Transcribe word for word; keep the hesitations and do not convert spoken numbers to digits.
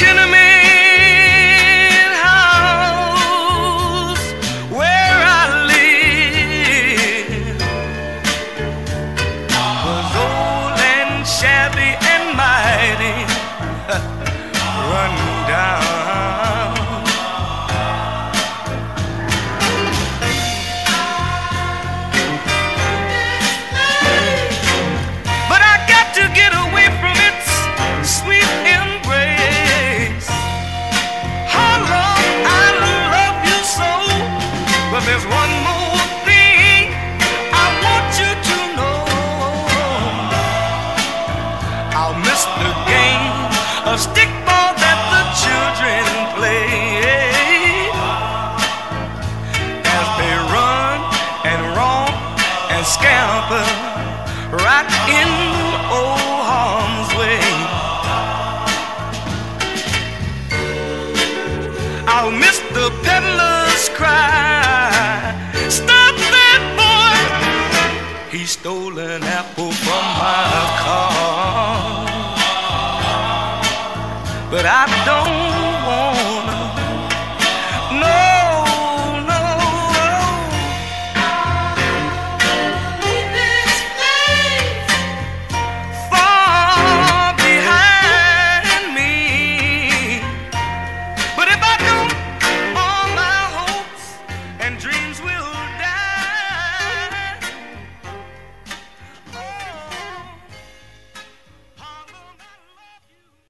tenement house where I live was old and shabby and mighty, run down. But I got to get away from its sweet embrace. How long I love you so, but there's one more thing I want you to know. I'll miss the game of stickball that the children play as they run and romp and scamper right in old harm's way. I'll miss the peddler's cry, stop that boy, he stole an apple from my car. But I don't wanna, no, no, leave this place far behind me. But if I don't, all my hopes and dreams will